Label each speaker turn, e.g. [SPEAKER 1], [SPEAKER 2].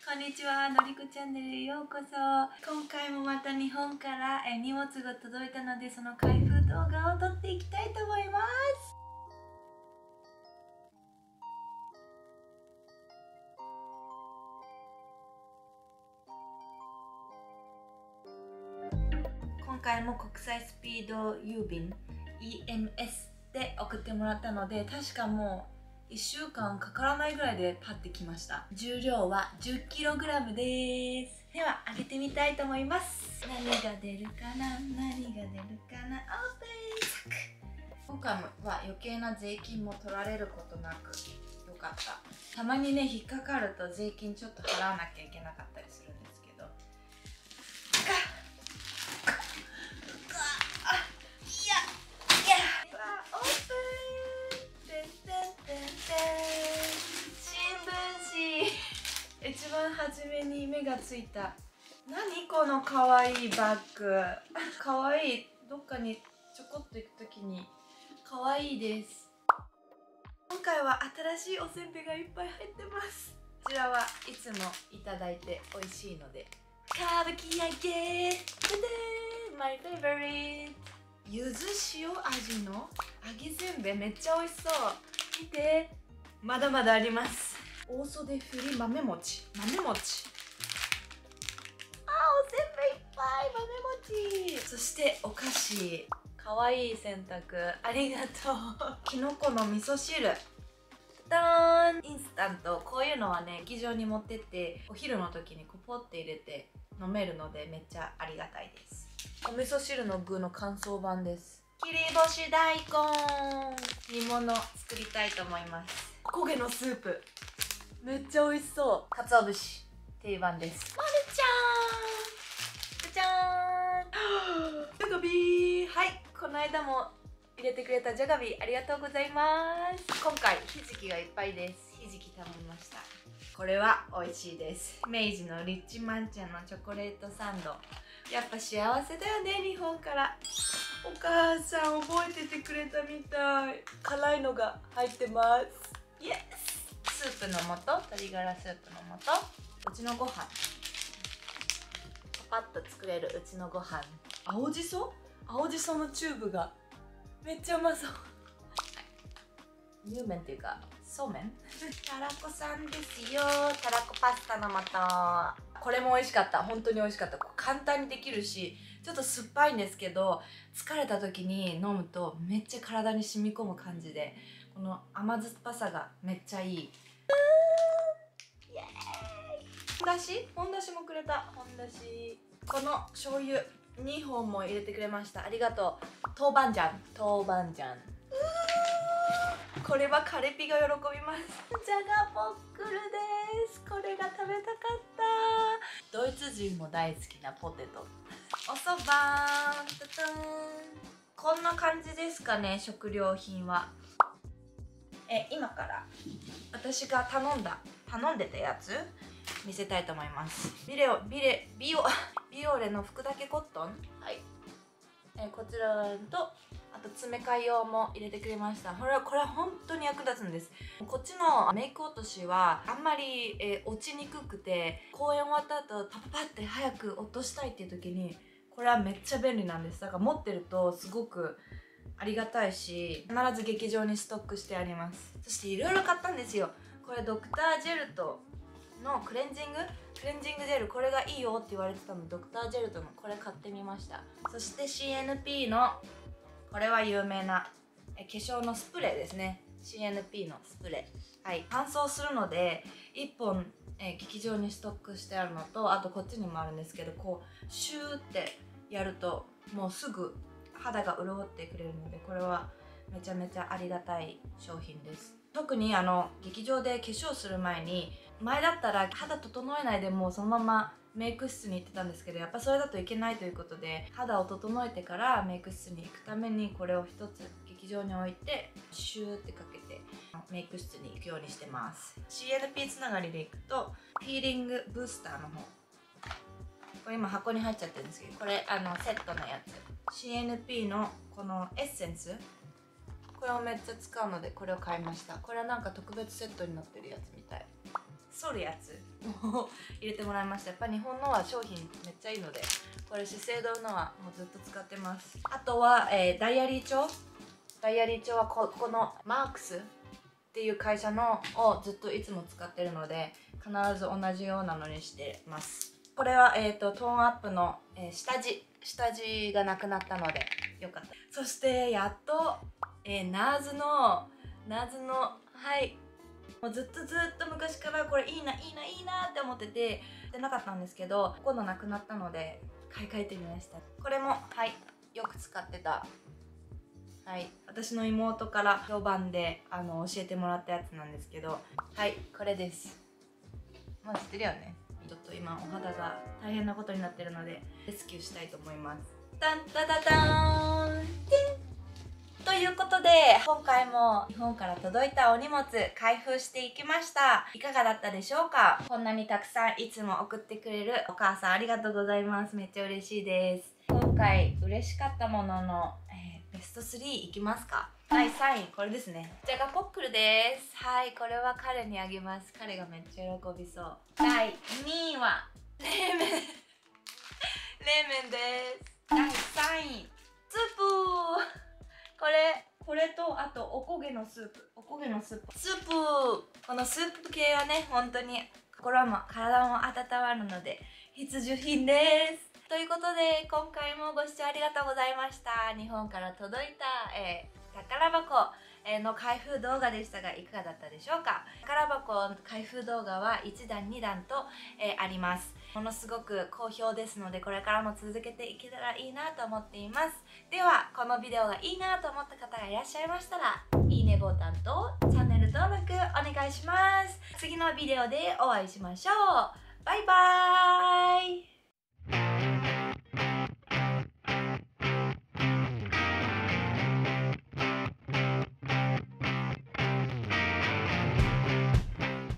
[SPEAKER 1] こんにちは、のりこチャンネルへようこそ。今回もまた日本から荷物が届いたので、その開封動画を撮っていきたいと思います。今回も国際スピード郵便 EMS で送ってもらったので、確かもう1週間かからないぐらいでパッてきました。重量は 10kg です。では開けてみたいと思います。何が出るかな、何が出るかな。オープン。今回は余計な税金も取られることなくよかった。たまにね、引っかかると税金ちょっと払わなきゃいけなかったりするんですけど、一番初めに目がついた、何このかわいいバッグ。かわいい。どっかにちょこっと行くときにかわいいです。今回は新しいおせんべいがいっぱい入ってます。こちらはいつもいただいて美味しいので、歌舞伎揚げででーん、マイフェイバリット。ゆず塩味の揚げせんべい、めっちゃ美味しそう。見て、まだまだあります。大袖ふり豆餅、おせんべいいっぱい、豆餅。そしてお菓子、かわいい洗濯、ありがとう。きのこの味噌汁、ダーン。インスタント、こういうのはね、劇場に持ってってお昼の時にポって入れて飲めるので、めっちゃありがたいです。お味噌汁の具の乾燥版です。切り干し大根、煮物作りたいと思います。おこげのスープ、めっちゃ美味しそう。鰹節、定番です。まるちゃん、じゃじゃーん。ジャガビー。はい、この間も入れてくれたジャガビー、ありがとうございます。今回ひじきがいっぱいです。ひじき頼みました。これは美味しいです。明治のリッチマンチャのチョコレートサンド。やっぱ幸せだよね、日本から。お母さん覚えててくれたみたい。辛いのが入ってます。イエス。スープの素、鶏ガラスープの素、うちのご飯、パパッと作れるうちのご飯。青じそのチューブがめっちゃうまそう。乳麺っていうかそうめん。たらこさんですよ。たらこパスタの素。これも美味しかった。本当に美味しかった。簡単にできるし、ちょっと酸っぱいんですけど、疲れた時に飲むとめっちゃ体に染み込む感じで、この甘酸っぱさがめっちゃいい。イエーイ。本だしもくれた。本だし、この醤油2本も入れてくれました。ありがとう。豆板醤、これはカレピが喜びます。じゃがポックルです。これが食べたかった。ドイツ人も大好きなポテト。おそばーん、たたん。こんな感じですかね、食料品は。今から私が頼んでたやつ見せたいと思います。ビオレの服だけコットン、はい、こちらと、あと詰め替え用も入れてくれました。これは本当に役立つんです。こっちのメイク落としはあんまり、落ちにくくて、公演終わった後パパパって早く落としたいっていう時にこれはめっちゃ便利なんです。だから持ってるとすごくありがたいし、必ず劇場にストックしてあります。そしていろいろ買ったんですよ。これドクタージェルトのクレンジングジェル、これがいいよって言われてたので、ドクタージェルトのこれ買ってみました。そして CNP のこれは有名な化粧のスプレーですね。 CNP のスプレー、はい、乾燥するので1本、劇場にストックしてあるのと、あとこっちにもあるんですけど、こうシューってやるともうすぐ肌が潤ってくれるので、これはめちゃめちゃありがたい商品です。特に劇場で化粧する前に、前だったら肌整えないでもうそのままメイク室に行ってたんですけど、やっぱそれだといけないということで、肌を整えてからメイク室に行くためにこれを一つ劇場に置いてシューってかけてメイク室に行くようにしてます。 CNP つながりでいくと、ピーリングブースターの方、これ今箱に入っちゃってるんですけど、これセットのやつ、 CNP のこのエッセンス、これをめっちゃ使うのでこれを買いました。これはなんか特別セットになってるやつみたい。 反るやつを入れてもらいました。やっぱ日本のは商品めっちゃいいので、これ資生堂のはもうずっと使ってます。あとは、ダイアリー帳はこのマークスっていう会社のをずっといつも使ってるので、必ず同じようなのにしてます。これは、トーンアップの、下地がなくなったのでよかった。そしてやっと、ナーズのはいもうずっと昔からこれいいなって思っててでなかったんですけど、今度なくなったので買い替えてみました。これもはいよく使ってた、はい、私の妹から評判で教えてもらったやつなんですけど、はいこれです。まあ知ってるよね。ちょっと今お肌が大変なことになってるのでレスキューしたいと思います。タンタタターンということで、今回も日本から届いたお荷物開封していきました。いかがだったでしょうか？こんなにたくさんいつも送ってくれるお母さんありがとうございます。めっちゃ嬉しいです。今回嬉しかったものの、ベスト3いきますか。第3位これですね。じゃがポックルです。はい、これは彼にあげます。彼がめっちゃ喜びそう。第2位は冷麺冷麺です。第3位スープこれとあとおこげのスープこのスープ系はね本当に心も体も温まるので必需品です。ということで今回もご視聴ありがとうございました。日本から届いた、宝箱の開封動画でしたがいかがだったでしょうか。宝箱開封動画は1弾2弾と、あります。ものすごく好評ですのでこれからも続けていけたらいいなと思っています。ではこのビデオがいいなと思った方がいらっしゃいましたらいいねボタンとチャンネル登録お願いします。次のビデオでお会いしましょう。バイバーイ。